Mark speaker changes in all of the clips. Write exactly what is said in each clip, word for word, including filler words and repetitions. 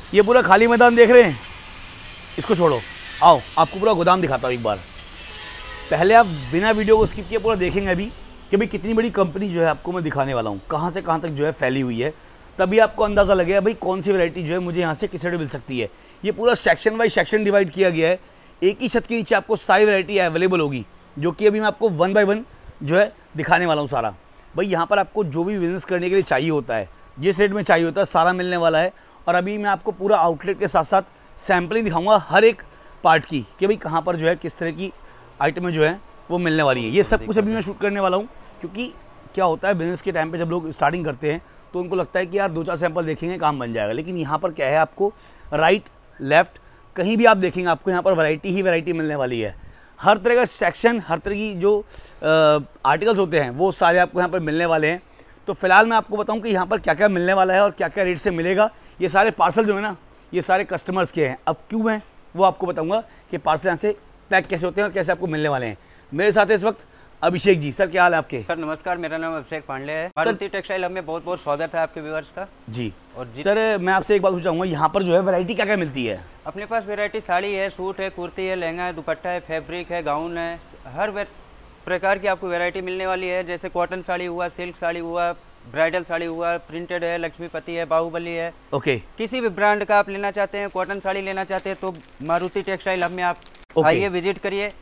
Speaker 1: ये पूरा खाली मैदान देख रहे हैं, इसको छोड़ो, आओ आपको पूरा गोदाम दिखाता हूँ एक बार। पहले आप बिना वीडियो को स्किप किए पूरा देखेंगे अभी कि भाई कितनी बड़ी कंपनी जो है आपको मैं दिखाने वाला हूँ, कहाँ से कहाँ तक जो है फैली हुई है, तभी आपको अंदाज़ा लगेगा भाई कौन सी वैरायटी जो है मुझे यहाँ से किस रेट मिल सकती है। ये पूरा सेक्शन बाई सेक्शन डिवाइड किया गया है, एक ही छत के नीचे आपको सारी वैरायटी अवेलेबल होगी, जो कि अभी मैं आपको वन बाय वन जो है दिखाने वाला हूँ सारा। भाई यहाँ पर आपको जो भी बिज़नेस करने के लिए चाहिए होता है, जिस रेट में चाहिए होता है, सारा मिलने वाला है। और अभी मैं आपको पूरा आउटलेट के साथ साथ सैम्पलिंग दिखाऊंगा हर एक पार्ट की कि भाई कहाँ पर जो है किस तरह की आइटमें जो है वो मिलने वाली है। ये सब कुछ अभी मैं शूट करने वाला हूँ, क्योंकि क्या होता है बिज़नेस के टाइम पे जब लोग स्टार्टिंग करते हैं तो उनको लगता है कि यार दो चार सैंपल देखेंगे काम बन जाएगा, लेकिन यहाँ पर क्या है, आपको राइट लेफ़्ट कहीं भी आप देखेंगे आपको यहाँ पर वैरायटी ही वैरायटी मिलने वाली है। हर तरह का सेक्शन, हर तरह की जो आर्टिकल्स होते हैं वो सारे आपको यहाँ पर मिलने वाले हैं। तो फिलहाल मैं आपको बताऊँ कि यहाँ पर क्या क्या मिलने वाला है और क्या क्या रेट से मिलेगा। ये सारे पार्सल जो है ना, ये सारे कस्टमर्स के हैं। अब क्यों हैं वो आपको बताऊँगा कि पार्सल यहाँ से पैक कैसे होते हैं और कैसे आपको मिलने वाले हैं। मेरे साथ इस वक्त अभिषेक जी। सर क्या हाल है आपके?
Speaker 2: सर नमस्कार, मेरा नाम अभिषेक पांडे है। मारुति टेक्सटाइल हमें बहुत बहुत स्वागत है आपके व्यूअर्स का
Speaker 1: जी।
Speaker 2: और जी
Speaker 1: सर मैं आपसे एक बात पूछूंगा, यहाँ पर जो है वैरायटी क्या क्या मिलती है?
Speaker 2: अपने पास वैरायटी साड़ी है, सूट है, कुर्ती है, लहंगा है, दुपट्टा है, फैब्रिक है, गाउन है, हर प्रकार की आपको वैरायटी मिलने वाली है। जैसे कॉटन साड़ी हुआ, सिल्क साड़ी हुआ, ब्राइडल साड़ी हुआ, प्रिंटेड है, लक्ष्मीपति है, बाहुबली है।
Speaker 1: ओके।
Speaker 2: किसी भी ब्रांड का आप लेना चाहते हैं, कॉटन साड़ी लेना चाहते हैं तो मारुति टेक्सटाइल हमें आप आइए, विजिट करिए। एक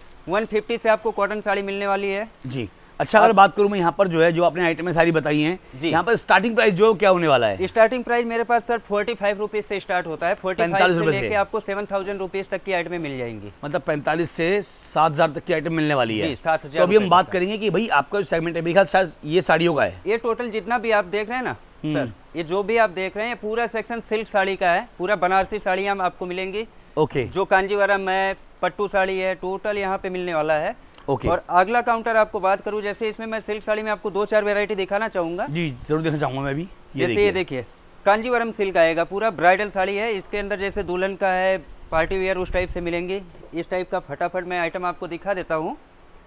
Speaker 2: सौ पचास से आपको कॉटन साड़ी मिलने वाली है जी।
Speaker 1: अच्छा, अगर बात करूं मैं यहाँ पर जो है जो आपने आइटमें सारी बताई हैं, यहाँ पर स्टार्टिंग प्राइस जो क्या होने वाला है?
Speaker 2: स्टार्टिंग प्राइस मेरे पास सर फोर्टी फाइव रुपीज से स्टार्ट होता है। फोर्टी फाइव से लेके आपको सेवन थाउजेंड रुपीज तक की आइटमें मिल जाएंगी।
Speaker 1: मतलब पैंतालीस से सात हजार तक की आइटम मिलने वाली है।
Speaker 2: जी, सात हजार।
Speaker 1: तो अभी हम बात करेंगे कि भाई आपका जो सेगमेंट है, मेरे ख्याल शायद ये साड़ियों का है।
Speaker 2: ये टोटल जितना भी आप देख रहे हैं ना सर, ये जो भी आप देख रहे हैं पूरा सेक्शन सिल्क साड़ी का है। पूरा बनारसी साड़ियाँ आपको मिलेंगी।
Speaker 1: ओके।
Speaker 2: जो कांजीवरम है, पट्टू साड़ी है, टोटल यहाँ पे मिलने वाला है।
Speaker 1: ओके।
Speaker 2: और अगला काउंटर आपको बात करूं, जैसे इसमें मैं सिल्क साड़ी में आपको दो चार वैरायटी दिखाना चाहूंगा।
Speaker 1: जी जरूर देखना चाहूंगा मैं भी। ये
Speaker 2: जैसे ये देखिए कांजीवरम सिल्क आएगा, पूरा ब्राइडल साड़ी है। इसके अंदर जैसे दुल्हन का है, पार्टी वेयर, उस टाइप से मिलेंगी। इस टाइप का फटाफट मैं आइटम आपको दिखा देता हूँ।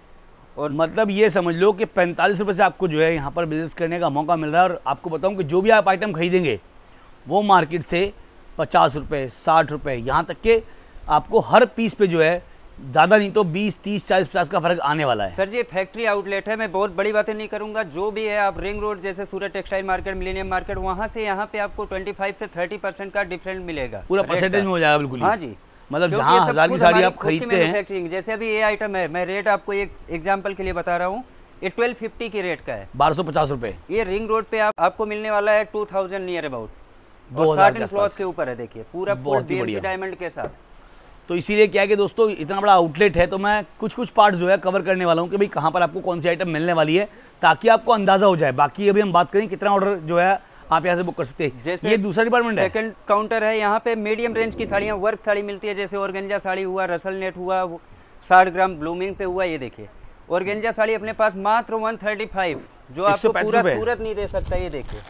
Speaker 1: और मतलब ये समझ लो कि पैंतालीस रुपये से आपको जो है यहाँ पर बिजनेस करने का मौका मिल रहा है। और आपको बताऊँ कि जो भी आप आइटम खरीदेंगे वो मार्केट से पचास रुपये, साठ रुपये, यहाँ तक के आपको हर पीस पे जो है ज़्यादा नहीं तो बीस, तीस, चालीस, पचास का फर्क आने वाला है।
Speaker 2: सर ये फैक्ट्री आउटलेट है, मैं बहुत बड़ी बातें नहीं करूंगा। जो भी है आप रिंग रोड जैसे Surat textile market, millennium market, वहां से यहाँ पे आपको पच्चीस से तीस परसेंट का डिफरेंट मिलेगा।
Speaker 1: पूरा परसेंटेज में हो जाएगा बिल्कुल।
Speaker 2: हाँ जी,
Speaker 1: मतलब जहाँ हजार की साड़ी आप खरीदते
Speaker 2: हैं। जैसे अभी ये आइटम है, मैं रेट आपको एक एग्जाम्पल के लिए बता रहा हूँ। ये ट्वेल्व फिफ्टी की रेट का है, बारह
Speaker 1: सौ पचास रुपए।
Speaker 2: ये रिंग रोड पे आप, आपको मिलने वाला है टू थाउजेंड नियर अबाउट, दो हजार क्लॉथ के ऊपर है। देखिए पूरा फुल डायमंड के साथ।
Speaker 1: तो इसीलिए क्या है कि दोस्तों इतना बड़ा आउटलेट है, तो मैं कुछ कुछ पार्ट्स जो है कवर करने वाला हूँ कि भाई कहाँ पर आपको कौन सी आइटम मिलने वाली है, ताकि आपको अंदाजा हो जाए। बाकी अभी हम बात करें कितना ऑर्डर जो है आप यहाँ से बुक कर सकते हैं। जैसे ये दूसरा डिपार्टमेंट है,
Speaker 2: सेकंड काउंटर है। यहाँ पे मीडियम रेंज की साड़ियाँ, वर्क साड़ी मिलती है। जैसे ऑर्गेंजा साड़ी हुआ, रसल नेट हुआ, साठ ग्राम ब्लूमिंग पे हुआ। ये देखिए ऑर्गेंजा साड़ी अपने पास मात्र वन थर्टी फाइव, जो आपको पूरा सूरत नहीं दे सकता। ये देखिए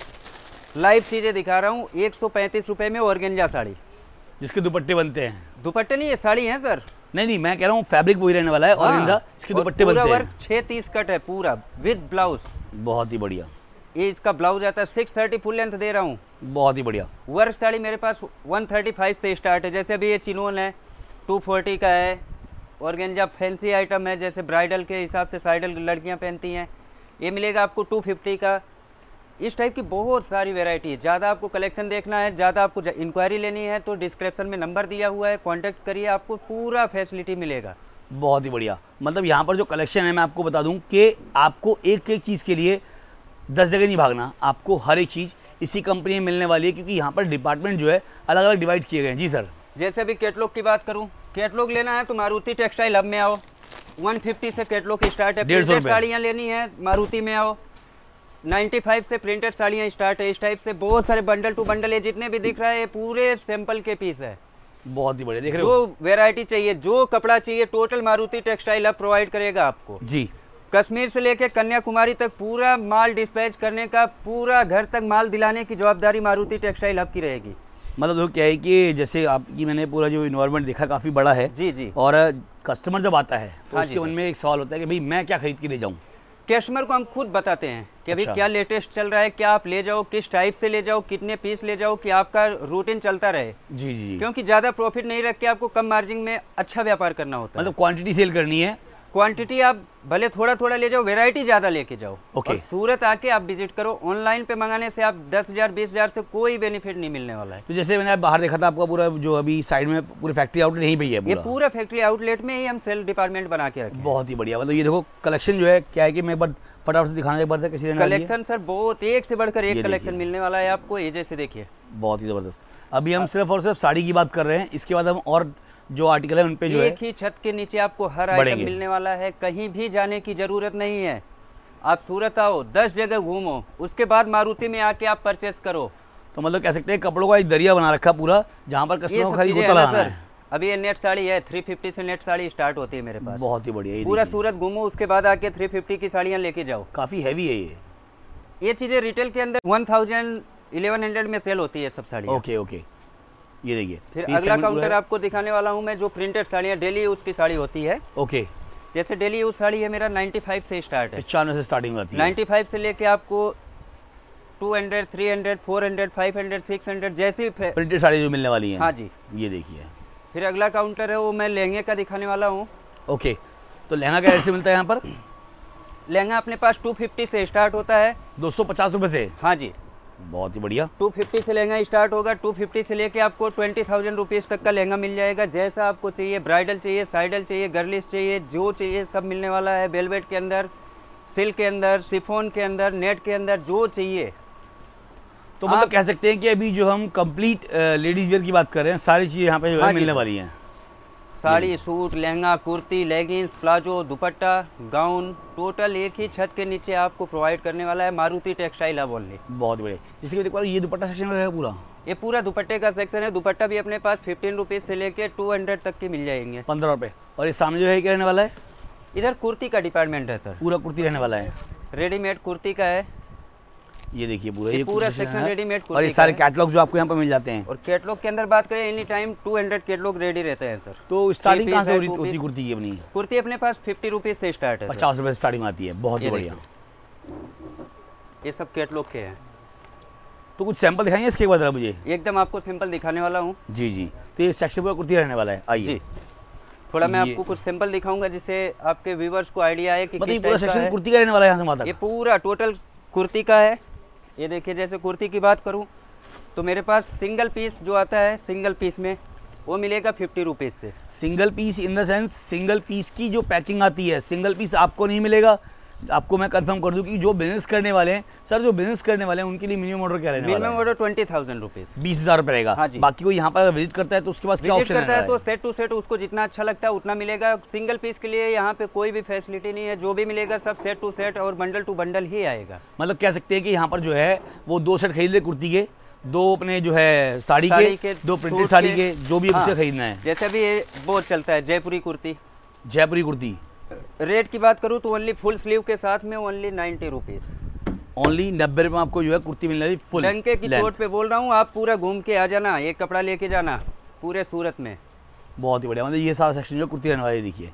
Speaker 2: लाइव चीजें दिखा रहा हूँ। एक सौ पैंतीस रुपए में ऑर्गेंजा साड़ी,
Speaker 1: जिसके दुपट्टे बनते हैं।
Speaker 2: दुपट्टे नहीं, ये साड़ी है सर।
Speaker 1: नहीं नहीं, मैं कह रहा हूँ फैब्रिक वही रहने वाला है।
Speaker 2: हाँ,
Speaker 1: ऑर्गेन्जा, इसके दुपट्टे बनते हैं।
Speaker 2: पूरा वर्क छह तीस कट है पूरा विद ब्लाउज।
Speaker 1: बहुत ही बढ़िया।
Speaker 2: ये इसका ब्लाउज आता है सिक्स थर्टी, फुल लेंथ दे रहा हूँ।
Speaker 1: बहुत ही बढ़िया।
Speaker 2: वर्क साड़ी मेरे पास वन थर्टी फाइव से स्टार्ट है। जैसे अभी ये चिनोन है, टू फोर्टी का है। ऑर्गेन्जा फैंसी आइटम है, जैसे ब्राइडल के हिसाब से साइडल लड़कियाँ पहनती हैं, ये मिलेगा आपको टू फिफ्टी का। इस टाइप की बहुत सारी वैरायटी है। ज़्यादा आपको कलेक्शन देखना है, ज़्यादा आपको इंक्वायरी लेनी है तो डिस्क्रिप्शन में नंबर दिया हुआ है, कांटेक्ट करिए, आपको पूरा फैसिलिटी मिलेगा।
Speaker 1: बहुत ही बढ़िया। मतलब यहाँ पर जो कलेक्शन है, मैं आपको बता दूँ कि आपको एक एक चीज़ के लिए दस जगह नहीं भागना, आपको हर एक चीज़ इसी कंपनी में मिलने वाली है, क्योंकि यहाँ पर डिपार्टमेंट जो है अलग अलग डिवाइड किए गए हैं। जी सर।
Speaker 2: जैसे अभी कैटलॉग की बात करूँ, कैटलॉग लेना है तो मारुति टेक्सटाइल हब में आओ। वन फिफ्टी से कैटलॉग स्टार्ट है।
Speaker 1: डेढ़ सौ रुपये
Speaker 2: साड़ियाँ लेनी है मारुति में आओ। पचानवे से प्रिंटेड साड़ियाँ स्टार्ट है। इस टाइप से बहुत सारे बंडल टू बंडल है, जितने भी दिख रहा है पूरे सैंपल के पीस है।
Speaker 1: बहुत ही बढ़िया। देख रहे
Speaker 2: हो, जो वैरायटी चाहिए, जो कपड़ा चाहिए, टोटल मारुति टेक्सटाइल अब प्रोवाइड करेगा आपको जी। कश्मीर से लेकर कन्याकुमारी तक पूरा माल डिस्पैच करने का, पूरा घर तक माल दिलाने की जवाबदारी मारुति टेक्सटाइल हब की रहेगी।
Speaker 1: मतलब तो क्या है कि जैसे आपकी मैंने पूरा जो इन्वायरमेंट देखा काफ़ी बड़ा है।
Speaker 2: जी जी।
Speaker 1: और कस्टमर जब आता है तो
Speaker 2: हाँ
Speaker 1: उसके मन में एक सवाल होता है कि भाई मैं क्या खरीद के ले जाऊँ।
Speaker 2: कस्टमर को हम खुद बताते हैं कि अभी
Speaker 1: अच्छा।
Speaker 2: क्या लेटेस्ट चल रहा है, क्या आप ले जाओ, किस टाइप से ले जाओ, कितने पीस ले जाओ कि आपका रूटीन चलता रहे।
Speaker 1: जी जी,
Speaker 2: क्योंकि ज़्यादा प्रॉफिट नहीं रख के आपको कम मार्जिन में अच्छा व्यापार करना होता है।
Speaker 1: मतलब क्वांटिटी सेल करनी है।
Speaker 2: क्वांटिटी आप भले थोड़ा थोड़ा ले जाओ, वैरायटी ज़्यादा लेके जाओ।
Speaker 1: ओके।
Speaker 2: और सूरत आके आप विजिट करो। ऑनलाइन पे मंगाने से आप दस हज़ार बीस हज़ार से कोई बेनिफिट नहीं मिलने वाला है।
Speaker 1: तो जैसे मैंने बाहर देखा था आपका पूरा जो अभी साइड में पूरी फैक्ट्री आउटलेट यहीं पे ही है
Speaker 2: ये
Speaker 1: पूरा।
Speaker 2: पूरा फैक्ट्री आउटलेट में ही हम सेल डिपार्टमेंट बना के रखे हैं।
Speaker 1: बहुत ही बढ़िया। मतलब ये देखो कलेक्शन जो है क्या है कि मैं एक बार फटाफट से दिखाने एक बार था किसी ने
Speaker 2: कलेक्शन सर बहुत एक से बढ़कर
Speaker 1: ये
Speaker 2: एक कलेक्शन
Speaker 1: देखिए।
Speaker 2: मिलने वाला है आपको। ये जैसे देखिए
Speaker 1: बहुत ही ज़बरदस्त। अभी हम सिर्फ और सिर्फ साड़ी की बात कर रहे हैं, इसके बाद हम और जो आर्टिकल है उन पे जो है
Speaker 2: एक ही छत के नीचे आपको हर आइटम
Speaker 1: बढ़ेंगे।
Speaker 2: मिलने वाला है। कहीं भी जाने की जरूरत नहीं है। आप सूरत आओ, दस जगह घूमो, उसके बाद मारुति में आके आप परचेस करो।
Speaker 1: तो मतलब कह सकते हैं कपड़ों का एक दरिया बना रखा पूरा, जहाँ पर
Speaker 2: ये
Speaker 1: कस्टमर को
Speaker 2: सब
Speaker 1: खाली
Speaker 2: चीजें
Speaker 1: गोता
Speaker 2: है ना
Speaker 1: लगाना
Speaker 2: सर।
Speaker 1: है।
Speaker 2: अभी ये नेट साड़ी है, तीन सौ पचास से नेट साड़ी स्टार्ट होती है मेरे पास।
Speaker 1: बहुत ही बढ़िया। ये
Speaker 2: पूरा
Speaker 1: देखिए,
Speaker 2: सूरत घूमो, उसके बाद आके तीन सौ पचास की साड़ियाँ लेके जाओ।
Speaker 1: काफी हैवी है ये।
Speaker 2: ये चीजें रिटेल के अंदर वन थाउजेंड इलेवन हंड्रेड में सेल होती है सब साड़ी।
Speaker 1: ओके ओके, ये देखिए।
Speaker 2: फिर
Speaker 1: ये
Speaker 2: अगला
Speaker 1: segment पूरा
Speaker 2: काउंटर
Speaker 1: है।
Speaker 2: आपको दिखाने वाला हूँ मैं, जो प्रिंटेड साड़ियाँ डेली यूज की साड़ी होती है।
Speaker 1: ओके,
Speaker 2: जैसे डेली यूज साड़ी है मेरा पचानवे से स्टार्ट है।
Speaker 1: पचानवे से स्टार्टिंग आती है।
Speaker 2: पचानवे से लेके आपको दो सौ, तीन सौ, चार सौ, पाँच सौ, छह सौ जैसी फे-
Speaker 1: प्रिंटेड साड़ी जो मिलने वाली है।
Speaker 2: हाँ जी।
Speaker 1: ये देखिए।
Speaker 2: फिर अगला काउंटर है वो मैं लहंगे का दिखाने वाला हूँ।
Speaker 1: ओके, तो लहंगा क्या रेट से मिलता है यहाँ पर?
Speaker 2: लहंगा अपने पास दो सौ पचास से स्टार्ट होता है।
Speaker 1: दो सौ पचास रुपये से।
Speaker 2: हाँ जी,
Speaker 1: बहुत ही बढ़िया।
Speaker 2: दो सौ पचास से लहंगा स्टार्ट होगा। दो सौ पचास से लेके आपको बीस हज़ार रुपीस तक का लहंगा मिल जाएगा। जैसा आपको चाहिए, ब्राइडल चाहिए, साइडल चाहिए, गर्लिश चाहिए, जो चाहिए सब मिलने वाला है। वेलवेट के अंदर, सिल्क के अंदर, शिफॉन के अंदर, नेट के अंदर, जो चाहिए।
Speaker 1: तो मतलब
Speaker 2: आप-
Speaker 1: कह सकते हैं कि अभी जो हम कंप्लीट लेडीज वेयर की बात कर रहे हैं, सारी चीज़ें यहाँ पे जो
Speaker 2: हाँ
Speaker 1: है
Speaker 2: जी
Speaker 1: मिलने
Speaker 2: सर।
Speaker 1: वाली हैं।
Speaker 2: Sari, suit, lehenga, kurti, leggings, palazzo, dupatta, gown, total एक ही छत के नीचे आपको प्रोवाइड करने वाला है मारुति टेक्सटाइल हब ओनली।
Speaker 1: बहुत बढ़िया। जैसे कि देखो ये दुपट्टा सेक्शन रहेगा पूरा।
Speaker 2: ये पूरा दुपट्टे का सेक्शन है। दुपट्टा भी अपने पास फिफ्टीन रुपीज़ से लेके टू हंड्रेड तक के मिल जाएंगे।
Speaker 1: पंद्रह रुपये। और ये सामने जो है क्या रहने वाला है?
Speaker 2: इधर कुर्ती का डिपार्टमेंट है सर।
Speaker 1: पूरा कुर्ती रहने वाला है।
Speaker 2: रेडीमेड कुर्ती का है।
Speaker 1: ये देखिए पूरा
Speaker 2: ये पूरा
Speaker 1: कुर्ती
Speaker 2: सेक्शन
Speaker 1: है।
Speaker 2: रेडीमेड
Speaker 1: और
Speaker 2: कुर्ती
Speaker 1: ये
Speaker 2: का
Speaker 1: सारे
Speaker 2: है।
Speaker 1: कैटलॉग जो आपको यहाँ पे मिल जाते हैं।
Speaker 2: और कैटलॉग के अंदर बात करें, any time two hundred catalogue ready रहते हैं सर।
Speaker 1: तो स्टार्टिंग
Speaker 2: Three
Speaker 1: कहाँ से
Speaker 2: piece
Speaker 1: हो रही
Speaker 2: है, two
Speaker 1: होती है
Speaker 2: piece।
Speaker 1: कुर्ती की अपनी?
Speaker 2: कुर्ती अपने पास फिफ्टी रुपीज़ से स्टार्ट है सर।
Speaker 1: पचास रुपये से स्टार्टिंग आती है। बहुत ही
Speaker 2: ये
Speaker 1: बढ़िया।
Speaker 2: ये सब कैटलॉग के हैं।
Speaker 1: तो कुछ सैंपल दिखाएंगे इसके बाद मुझे?
Speaker 2: एकदम आपको सिंपल दिखाने वाला हूँ।
Speaker 1: जी जी। तो ये सेक्शन पूरा कुर्ती रहने वाला है। आइए।
Speaker 2: जी, थोड़ा मैं
Speaker 1: ये-
Speaker 2: आपको कुछ सिंपल दिखाऊंगा जिससे आपके व्यूवर्स को आइडिया आए कि
Speaker 1: मतलब ये
Speaker 2: किस
Speaker 1: पूरा
Speaker 2: टाइप का
Speaker 1: सेक्शन
Speaker 2: है।
Speaker 1: कुर्ती का रहने वाला है यहाँ से वहाँ
Speaker 2: ये
Speaker 1: तक?
Speaker 2: पूरा टोटल कुर्ती का है। ये देखिए, जैसे कुर्ती की बात करूं तो मेरे पास सिंगल पीस जो आता है, सिंगल पीस में वो मिलेगा फिफ्टी रुपीज़ से।
Speaker 1: Single piece in the sense single piece की जो पैकिंग आती है, सिंगल पीस आपको नहीं मिलेगा। आपको मैं कंफर्म कर दूं कि जो बिजनेस करने वाले हैं सर, जो बिजनेस करने वाले हैं उनके लिए मिनिमम ऑर्डर क्या रहने वाला
Speaker 2: मिनिमम
Speaker 1: है?
Speaker 2: Order twenty thousand rupees.
Speaker 1: बीस हजार रुपये रहेगा।
Speaker 2: हाँ जी।
Speaker 1: बाकी कोई यहाँ पर विजिट करता है तो उसके पास क्या
Speaker 2: विजिट
Speaker 1: ऑप्शन
Speaker 2: करता है तो
Speaker 1: है?
Speaker 2: सेट टू सेट उसको जितना अच्छा लगता है उतना मिलेगा। सिंगल पीस के लिए यहाँ पे कोई भी फैसिलिटी नहीं है। जो भी मिलेगा सब सेट टू सेट और बंडल टू बंडल ही आएगा।
Speaker 1: मतलब कह सकते हैं कि यहाँ पर जो है वो दो सेट खरीद ले कुर्ती के, दो अपने जो है साड़ी,
Speaker 2: साड़ी
Speaker 1: के,
Speaker 2: के,
Speaker 1: दो प्रिंटेड
Speaker 2: सूट
Speaker 1: साड़ी
Speaker 2: के।
Speaker 1: के, जो भी
Speaker 2: हाँ।
Speaker 1: उसे खरीदना है।
Speaker 2: जैसे अभी ये बहुत चलता है जयपुरी कुर्ती।
Speaker 1: जयपुरी कुर्ती
Speaker 2: रेट की बात करूँ तो ओनली फुल स्लीव के साथ में ओनली नाइन्टी रुपीज़।
Speaker 1: ओनली नब्बे रुपये में आपको जो है कुर्ती मिल रही है फुल
Speaker 2: डंके की
Speaker 1: लेंथ।
Speaker 2: चोट पे बोल रहा हूँ, आप पूरा घूम के आ जाना, एक कपड़ा लेके जाना पूरे सूरत में।
Speaker 1: बहुत ही बढ़िया। मतलब ये सारा सेक्शन जो है कुर्ती रहने वाली देखिए।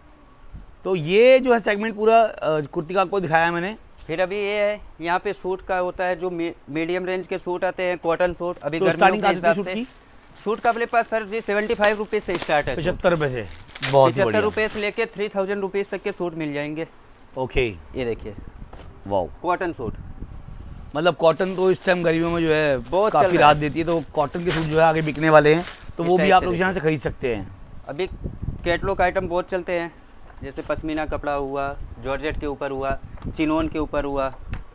Speaker 1: तो ये जो है सेगमेंट पूरा अ, कुर्ती का आपको दिखाया है मैंने।
Speaker 2: फिर अभी ये है, यहाँ पे सूट का होता है जो मी, मीडियम रेंज के सूट आते हैं, कॉटन सूट। अभी
Speaker 1: तो
Speaker 2: गर्मियों
Speaker 1: स्टार्टिंग
Speaker 2: के
Speaker 1: कहाँ से
Speaker 2: हिसाब
Speaker 1: सूट की?
Speaker 2: से सूट का अपने पास sir ji seventy five rupees से स्टार्ट है।
Speaker 1: पचहत्तर रुपये से। बहुत ही
Speaker 2: पचहत्तर
Speaker 1: बढ़िया।
Speaker 2: रुपये से लेके थ्री थाउजेंड रुपीज़ तक के सूट मिल जाएंगे।
Speaker 1: ओके,
Speaker 2: ये देखिए
Speaker 1: वाओ।
Speaker 2: Cotton suit.
Speaker 1: मतलब कॉटन तो इस टाइम गर्मियों में जो है
Speaker 2: बहुत चल
Speaker 1: काफ़ी
Speaker 2: रहा
Speaker 1: राहत देती है, तो कॉटन के सूट जो है आगे बिकने वाले हैं, तो
Speaker 2: इस
Speaker 1: वो भी
Speaker 2: टाइप
Speaker 1: आप
Speaker 2: से
Speaker 1: लोग
Speaker 2: देखिए।
Speaker 1: यहाँ से खरीद सकते हैं।
Speaker 2: अभी कैटलॉग आइटम बहुत चलते हैं, जैसे पश्मीना कपड़ा हुआ, जॉर्जेट के ऊपर हुआ, चिनोन के ऊपर हुआ,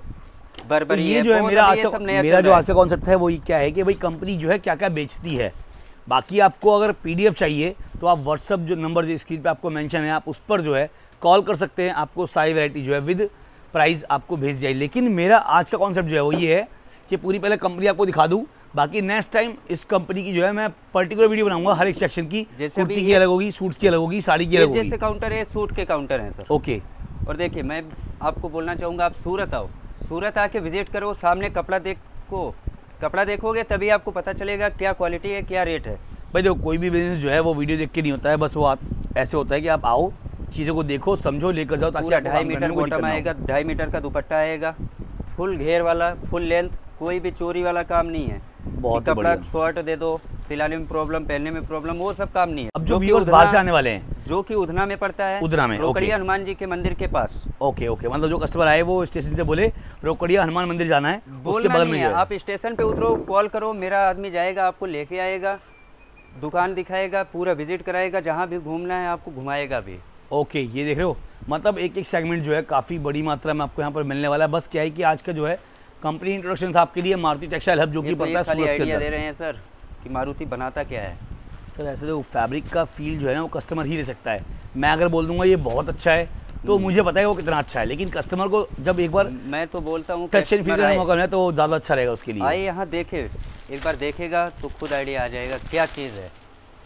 Speaker 1: तो
Speaker 2: बर्बरी
Speaker 1: ये जो है
Speaker 2: बहुत
Speaker 1: मेरा
Speaker 2: अभी
Speaker 1: आज
Speaker 2: ये
Speaker 1: का
Speaker 2: सब नया
Speaker 1: मेरा
Speaker 2: चल
Speaker 1: जो
Speaker 2: रहा
Speaker 1: आज का कॉन्सेप्ट है वो ये क्या है कि भाई कंपनी जो है क्या क्या बेचती है। बाकी आपको अगर पीडीएफ चाहिए तो आप व्हाट्सअप जो नंबर जो स्क्रीन पे आपको मेंशन है, आप उस पर जो है कॉल कर सकते हैं। आपको सारी वैरायटी जो है विद प्राइस आपको भेज जाए। लेकिन मेरा आज का कॉन्सेप्ट जो है वो ये है कि पूरी पहले कंपनी आपको दिखा दूँ, बाकी नेक्स्ट टाइम इस कंपनी की जो है मैं पर्टिकुलर वीडियो बनाऊंगा हर एक सेक्शन की।
Speaker 2: जैसे अभी
Speaker 1: कुर्ती की
Speaker 2: ये-
Speaker 1: अलग होगी, सूट्स की अलग होगी, साड़ी की
Speaker 2: ये
Speaker 1: अलग
Speaker 2: जैसे
Speaker 1: होगी।
Speaker 2: काउंटर है, सूट के काउंटर हैं सर।
Speaker 1: ओके,
Speaker 2: और देखिए मैं आपको बोलना चाहूँगा, आप सूरत आओ, सूरत आके विजिट करो, सामने कपड़ा देखो, कपड़ा देखोगे तभी आपको पता चलेगा क्या क्वालिटी है, क्या रेट है।
Speaker 1: भाई देखो कोई भी बिजनेस जो है वो वीडियो देख के नहीं होता है, बस वो आप ऐसे होता है कि आप आओ, चीज़ों को देखो, समझो, लेकर जाओ, ताकि
Speaker 2: पूरा
Speaker 1: आपको
Speaker 2: ढाई
Speaker 1: काम करने
Speaker 2: मीटर
Speaker 1: में कोई दिक्कत
Speaker 2: बॉटम
Speaker 1: ना हो।
Speaker 2: आएगा, ढाई मीटर का दुपट्टा आएगा, फुल घेर वाला, फुल लेंथ, कोई भी चोरी वाला काम नहीं है।
Speaker 1: बहुत
Speaker 2: कि कपड़ा
Speaker 1: बढ़िया।
Speaker 2: शॉर्ट दे दो, सिलाने में प्रॉब्लम, पहनने में प्रॉब्लम, वो सब काम नहीं है।
Speaker 1: अब जो
Speaker 2: कि
Speaker 1: व्यूअर्स
Speaker 2: उधना-
Speaker 1: बाहर से आने वाले हैं,
Speaker 2: जो कि उधना में पड़ता है,
Speaker 1: उधना में,
Speaker 2: रोकड़िया
Speaker 1: ओके।
Speaker 2: हनुमान जी के मंदिर के पास।
Speaker 1: ओके ओके, मतलब जो कस्टमर आए वो स्टेशन से बोले रोकड़िया हनुमान मंदिर जाना है, उसके
Speaker 2: बोलना
Speaker 1: बगल
Speaker 2: नहीं
Speaker 1: में
Speaker 2: है,
Speaker 1: जो है।
Speaker 2: आप स्टेशन पे उतरो, कॉल करो, मेरा आदमी जाएगा, आपको लेके आएगा, दुकान दिखाएगा, पूरा विजिट कराएगा, जहाँ भी घूमना है आपको घुमाएगा भी।
Speaker 1: ओके, ये देख रहे हो, मतलब एक एक सेगमेंट जो है काफ़ी बड़ी मात्रा में आपको यहाँ पर मिलने वाला है। बस क्या है कि आज का जो है कंपनी इंट्रोडक्शन था आपके लिए, मारुति टेक्सटाइल हब, जो कि
Speaker 2: ये तो
Speaker 1: पड़ता है
Speaker 2: ये खाली
Speaker 1: सूरत के
Speaker 2: आइडिया
Speaker 1: अंदर।
Speaker 2: दे रहे हैं सर कि मारुति बनाता क्या है।
Speaker 1: सर ऐसे तो फैब्रिक का फील जो है ना वो कस्टमर ही ले सकता है। मैं अगर बोल दूंगा ये बहुत अच्छा है तो मुझे पता है वो कितना अच्छा है, लेकिन कस्टमर को जब एक बार
Speaker 2: मैं तो बोलता हूँ
Speaker 1: टच एंड फील
Speaker 2: customer
Speaker 1: करने
Speaker 2: आए-
Speaker 1: का मौका मिले तो ज़्यादा अच्छा रहेगा उसके लिए।
Speaker 2: आइए यहाँ देखे, एक बार देखेगा तो खुद आइडिया आ जाएगा क्या चीज़ है।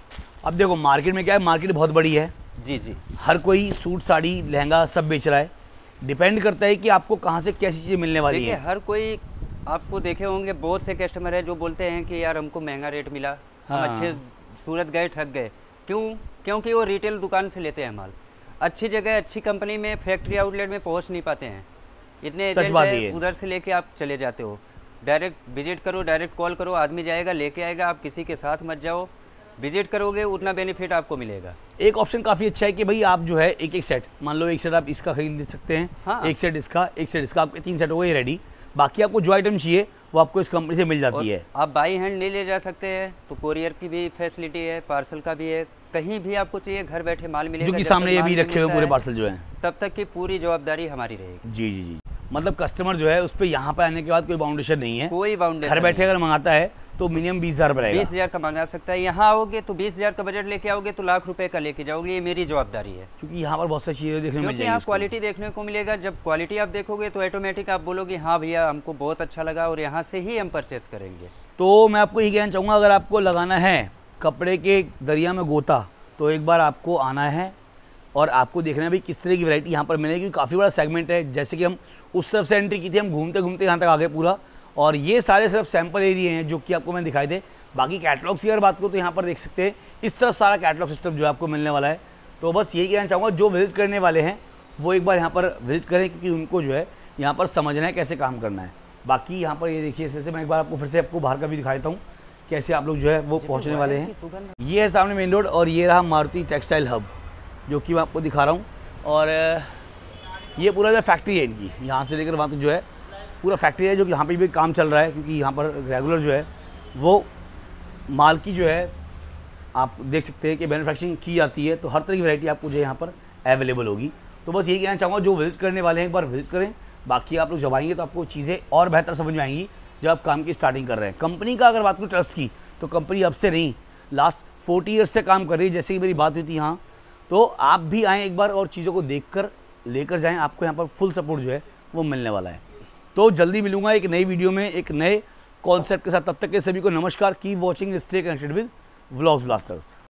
Speaker 1: अब देखो मार्केट में क्या है, मार्केट बहुत बड़ी है,
Speaker 2: जी जी,
Speaker 1: हर कोई सूट साड़ी लहंगा सब बेच रहा है। डिपेंड करता है कि आपको कहाँ से कैसी चीज़ें मिलने वाली
Speaker 2: देखिए
Speaker 1: है।
Speaker 2: हर कोई, आपको देखे होंगे बहुत से कस्टमर है जो बोलते हैं कि यार हमको महंगा रेट मिला, हम
Speaker 1: हाँ।
Speaker 2: अच्छे सूरत गए ठग गए। क्यों? क्योंकि वो रिटेल दुकान से लेते हैं माल। अच्छी जगह, अच्छी कंपनी में, फैक्ट्री आउटलेट में पहुंच नहीं पाते हैं, इतने
Speaker 1: सच
Speaker 2: एजेंट
Speaker 1: बात
Speaker 2: है,
Speaker 1: ये है।
Speaker 2: उधर से लेके आप चले जाते हो। डायरेक्ट विजिट करो, डायरेक्ट कॉल करो, आदमी जाएगा लेके आएगा, आप किसी के साथ मत जाओ, विजिट करोगे उतना बेनिफिट आपको मिलेगा।
Speaker 1: एक ऑप्शन काफ़ी अच्छा है कि भाई आप जो है एक एक सेट, मान लो एक सेट आप इसका खरीद ले सकते हैं,
Speaker 2: हाँ।
Speaker 1: एक सेट इसका, एक सेट इसका, आपके तीन सेट हो गए रेडी। बाकी आपको जो आइटम चाहिए वो आपको इस कंपनी से मिल जाती है।
Speaker 2: आप बाई हैंड नहीं ले जा सकते हैं तो कोरियर की भी फैसिलिटी है, पार्सल का भी है, कहीं भी आपको चाहिए घर बैठे माल मिलेगा।
Speaker 1: जो कि
Speaker 2: जब
Speaker 1: सामने
Speaker 2: तक
Speaker 1: ये
Speaker 2: माल
Speaker 1: भी
Speaker 2: नहीं
Speaker 1: रखे हुए
Speaker 2: मिलता
Speaker 1: पूरे
Speaker 2: है,
Speaker 1: पार्सल जो हैं।
Speaker 2: तब तक की पूरी जवाबदारी हमारी रहेगी।
Speaker 1: जी जी जी, मतलब कस्टमर जो है उस पर यहाँ पे आने के बाद कोई बाउंडेशन नहीं है,
Speaker 2: कोई बाउंडेशन
Speaker 1: घर बैठे अगर मंगाता है तो मिनिमम बीस हज़ार रुपये
Speaker 2: बीस
Speaker 1: रहेगा।
Speaker 2: हजार का मंगा सकता है। यहाँ आओगे तो बीस हजार का बजट लेके आओगे तो लाख रुपए का लेके जाओगे, ये मेरी जवाबदारी है।
Speaker 1: क्योंकि यहाँ पर बहुत सारी चीज़ें देखने को मिल
Speaker 2: क्योंकि
Speaker 1: जाएगी
Speaker 2: यहाँ
Speaker 1: उसको।
Speaker 2: क्वालिटी देखने को मिलेगा, जब क्वालिटी आप देखोगे तो ऑटोमेटिक आप बोलोगे हाँ भैया हमको बहुत अच्छा लगा और यहाँ से ही हम परचेस करेंगे।
Speaker 1: तो मैं आपको ये कहना चाहूँगा, अगर आपको लगाना है कपड़े के दरिया में गोता तो एक बार आपको आना है और आपको देखना है भाई किस तरह की वैरायटी यहाँ पर मिलेगी। काफ़ी बड़ा सेगमेंट है, जैसे कि हम उस तरफ से एंट्री की थी, हम घूमते घूमते यहाँ तक आ गए पूरा, और ये सारे सिर्फ सैम्पल एरिया हैं जो कि आपको मैं दिखाई दे। बाकी कैटलॉग्स की अगर बात करूँ तो यहाँ पर देख सकते हैं इस तरफ सारा कैटलॉग सिस्टम जो है आपको मिलने वाला है। तो बस यही कहना चाहूँगा, जो विजिट करने वाले हैं वो एक बार यहाँ पर विजिट करें, क्योंकि उनको जो है यहाँ पर समझना है कैसे काम करना है। बाकी यहाँ पर ये देखिए, जैसे मैं एक बार आपको फिर से आपको बाहर का भी दिखा देता हूँ कैसे आप लोग जो है वो पहुँचने वाले हैं। ये है सामने मेन रोड और ये रहा मारुति टेक्सटाइल हब जो कि मैं आपको दिखा रहा हूँ। और ये पूरा जो फैक्ट्री है इनकी, यहाँ से लेकर वहाँ तक जो है पूरा फैक्ट्री है, जो कि यहाँ पे भी काम चल रहा है, क्योंकि यहाँ पर रेगुलर जो है वो माल की जो है आप देख सकते हैं कि मैन्युफैक्चरिंग की जाती है। तो हर तरह की वैरायटी आपको जो है यहाँ पर अवेलेबल होगी। तो बस यही कहना चाहूँगा, जो विजिट करने वाले हैं एक बार विजिट करें। बाकी आप लोग जब आएंगे तो आपको चीज़ें और बेहतर समझ में आएंगी जब आप काम की स्टार्टिंग कर रहे हैं। कंपनी का अगर बात करूँ ट्रस्ट की, तो कंपनी अब से नहीं लास्ट फोर्टी ईयर्स से काम कर रही है, जैसे कि मेरी बात हुई थी यहाँ। तो आप भी आएँ एक बार और चीज़ों को देख कर लेकर जाएँ, आपको यहाँ पर फुल सपोर्ट जो है वो मिलने वाला है। तो जल्दी मिलूंगा एक नई वीडियो में एक नए कॉन्सेप्ट के साथ। तब तक के सभी को नमस्कार। Keep watching, stay connected with vlogs blasters.